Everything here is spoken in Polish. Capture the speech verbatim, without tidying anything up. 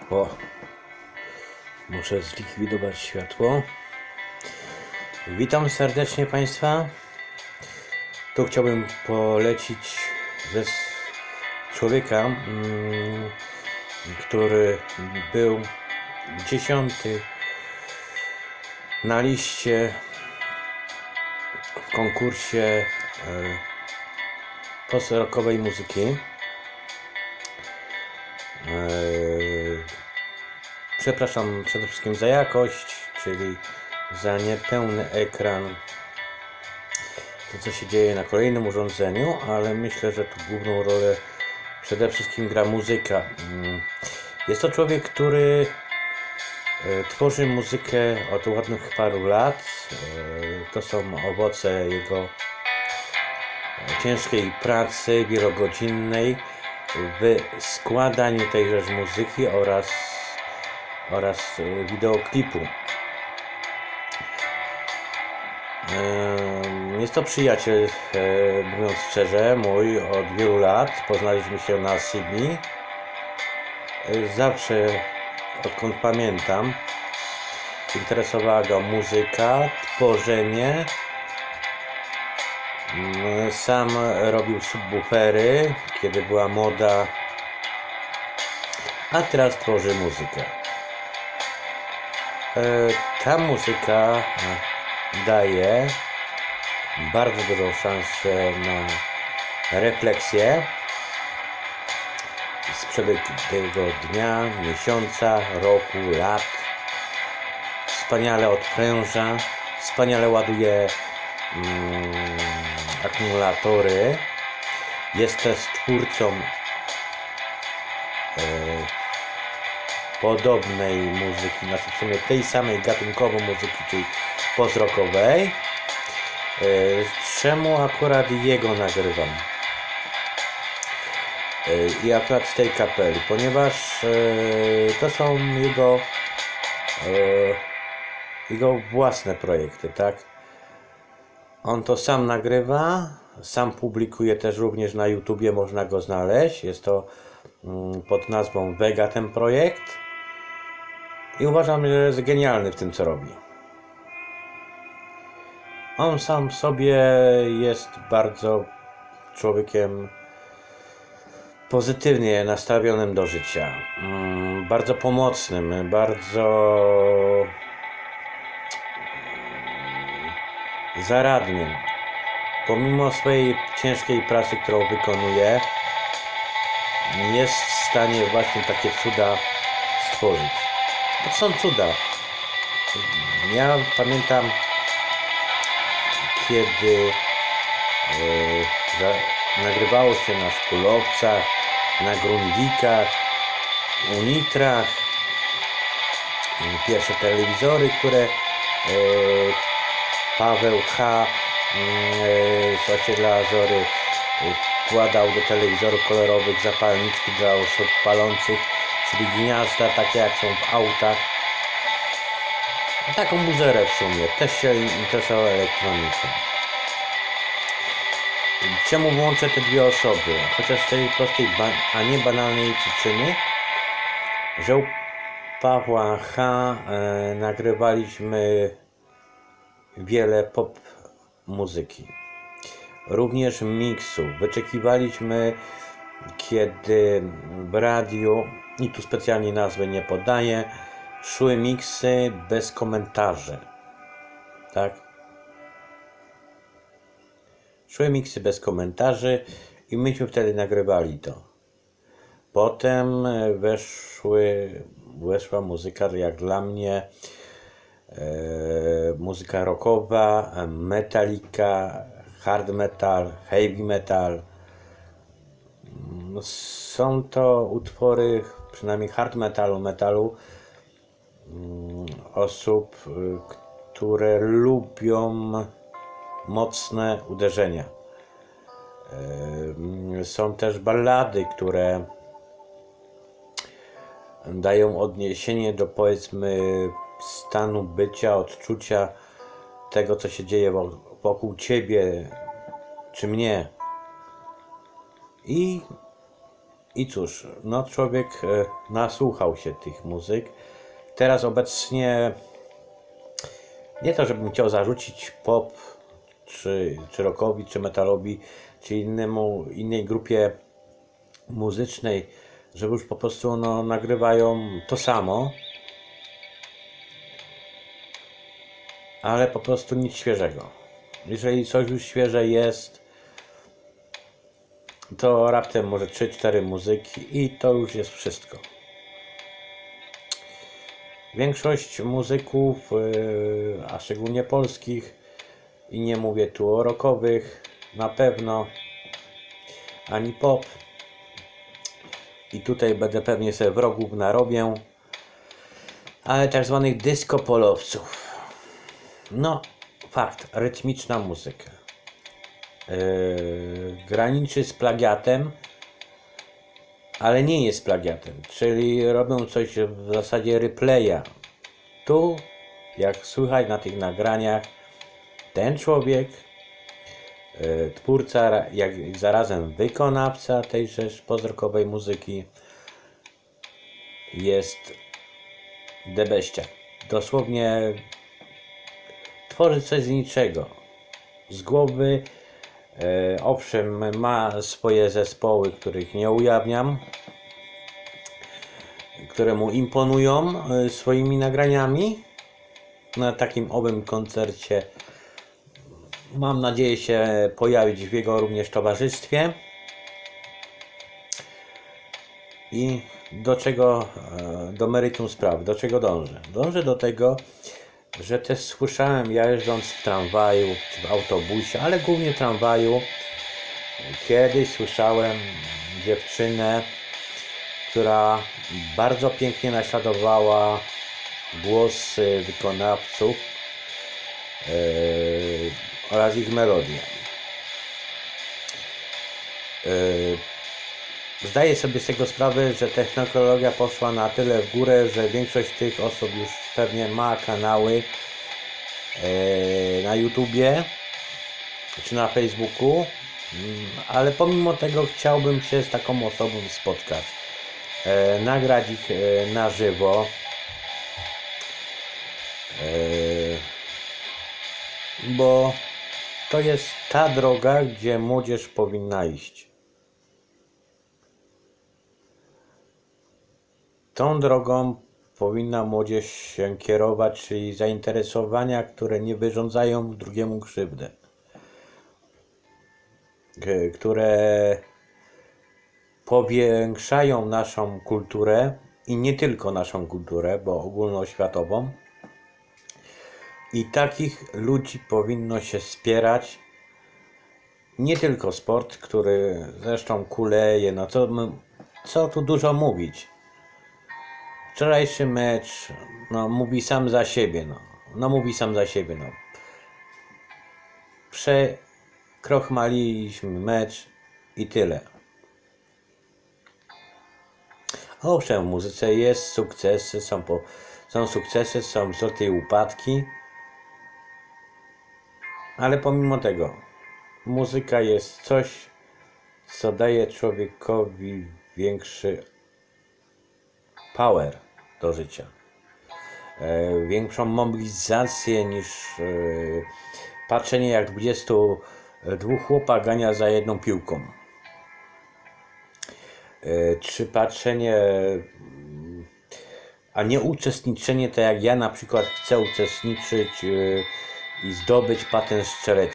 O, muszę zlikwidować światło. Witam serdecznie Państwa. Tu chciałbym polecić ze człowieka, mm, który był dziesiąty na liście w konkursie e, post-rockowej muzyki. E, przepraszam przede wszystkim za jakość, czyli za niepełny ekran, to co się dzieje na kolejnym urządzeniu, ale myślę, że tu główną rolę przede wszystkim gra muzyka. Jest to człowiek, który tworzy muzykę od ładnych paru lat. To są owoce jego ciężkiej pracy wielogodzinnej w składaniu tejże muzyki oraz, oraz wideoklipu. Jest to przyjaciel, mówiąc szczerze, mój od wielu lat. Poznaliśmy się na Sydney. Zawsze, odkąd pamiętam, interesowała go muzyka, tworzenie. Sam robił subwoofery, kiedy była moda, a teraz tworzy muzykę. Ta muzyka daje bardzo dużą szansę na refleksję z przebiegłego dnia, miesiąca, roku, lat. Wspaniale odpręża, wspaniale ładuje mm, akumulatory. Jest też twórcą e, podobnej muzyki, znaczy w sumie tej samej gatunkowo muzyki, czyli post-rockowej. Czemu akurat jego nagrywam? I akurat z tej kapeli, ponieważ to są jego jego własne projekty, tak? On to sam nagrywa, sam publikuje też również na YouTubie, można go znaleźć. Jest to pod nazwą Vega ten projekt i uważam, że jest genialny w tym, co robi. On sam w sobie jest bardzo człowiekiem pozytywnie nastawionym do życia, bardzo pomocnym, bardzo zaradnym. Pomimo swojej ciężkiej pracy, którą wykonuje, jest w stanie właśnie takie cuda stworzyć. To są cuda. Ja pamiętam, kiedy e, za, nagrywało się na szpulowcach, na grundikach, unitrach, pierwsze telewizory, które e, Paweł H. E, z osiedla Azory e, wkładał do telewizorów kolorowych zapalniczki dla osób palących, czyli gniazda takie jak są w autach. Taką buzerę w sumie, też się interesował elektroniką. Czemu łączę te dwie osoby? Chociaż z tej prostej, a nie banalnej przyczyny, że u Pawła H. E, nagrywaliśmy wiele pop muzyki, również miksów. Wyczekiwaliśmy, kiedy w radiu, i tu specjalnie nazwy nie podaję, szły miksy bez komentarzy, tak? Szły miksy bez komentarzy i myśmy wtedy nagrywali to. Potem weszły, weszła muzyka, jak dla mnie, e, muzyka rockowa, metalika, hard metal, heavy metal. Są to utwory, przynajmniej hard metalu, metalu, osób, które lubią mocne uderzenia. Są też ballady, które dają odniesienie do, powiedzmy, stanu bycia, odczucia tego, co się dzieje wokół ciebie czy mnie. I I cóż, no człowiek e, nasłuchał się tych muzyk. Teraz obecnie nie to, żebym chciał zarzucić pop, czy, czy rockowi, czy metalowi, czy innemu, innej grupie muzycznej, że już po prostu no, nagrywają to samo, ale po prostu nic świeżego. Jeżeli coś już świeże jest, to raptem może trzy cztery muzyki i to już jest wszystko. Większość muzyków, yy, a szczególnie polskich, i nie mówię tu o rockowych, na pewno, ani pop. I tutaj będę pewnie sobie wrogów narobię, ale tak zwanych disco polowców. No, fakt, rytmiczna muzyka. Yy, graniczy z plagiatem, ale nie jest plagiatem, czyli robią coś w zasadzie replaya. Tu, jak słychać na tych nagraniach, ten człowiek, yy, twórca, jak zarazem wykonawca tejże pozdrokowej muzyki, jest debeściak. Dosłownie tworzy coś z niczego, z głowy. E, owszem, ma swoje zespoły, których nie ujawniam, które mu imponują e, swoimi nagraniami. Na takim owym koncercie mam nadzieję się pojawić w jego również towarzystwie. I do czego, e, do meritum sprawy, do czego dążę? Dążę do tego, że też słyszałem, ja jeżdżąc w tramwaju czy w autobusie, ale głównie w tramwaju, kiedyś słyszałem dziewczynę, która bardzo pięknie naśladowała głos wykonawców yy, oraz ich melodię. Yy, Zdaję sobie z tego sprawę, że technologia poszła na tyle w górę, że większość tych osób już pewnie ma kanały e, na YouTubie czy na Facebooku, ale pomimo tego chciałbym się z taką osobą spotkać, e, nagrać ich e, na żywo, e, bo to jest ta droga, gdzie młodzież powinna iść. Tą drogą powinna młodzież się kierować, czyli zainteresowania, które nie wyrządzają drugiemu krzywdę, które powiększają naszą kulturę i nie tylko naszą kulturę, bo ogólnoświatową. I takich ludzi powinno się wspierać. Nie tylko sport, który zresztą kuleje, no co, co tu dużo mówić. Wczorajszy mecz, no mówi sam za siebie, no, no mówi sam za siebie, no. Przekrochmaliliśmy mecz i tyle. Owszem, w muzyce jest sukcesy, są, po, są sukcesy, są wzloty i upadki, ale pomimo tego muzyka jest coś, co daje człowiekowi większy power do życia, e, większą mobilizację niż e, patrzenie, jak dwudziestu dwóch chłopa gania za jedną piłką, e, czy patrzenie, a nie uczestniczenie, tak jak ja na przykład chcę uczestniczyć e, i zdobyć patent strzelecki.